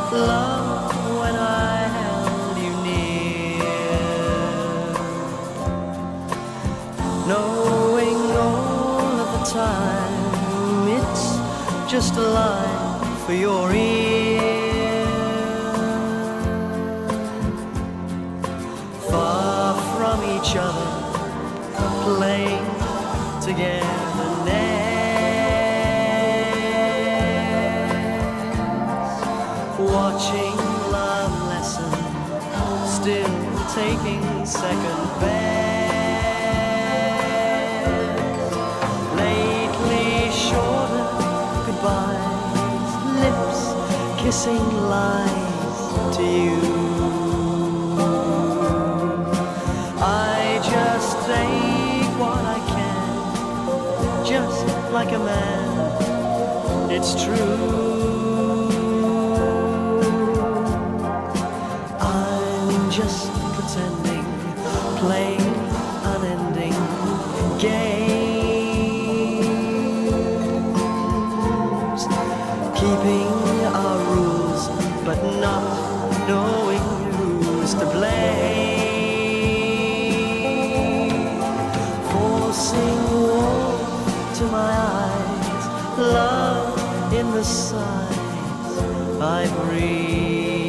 love when I held you near, knowing all of the time it's just a line for your ear. Far from each other, playing togetherness, watching love lesson, still taking second best. Lately shorter goodbyes, lips kissing lies to you. I just take what I can, just like a man, it's true. I'm just pretending, playing unending games, keeping our rules, but not knowing who's to blame. Forcing warmth to my eyes, love in the sighs I breathe.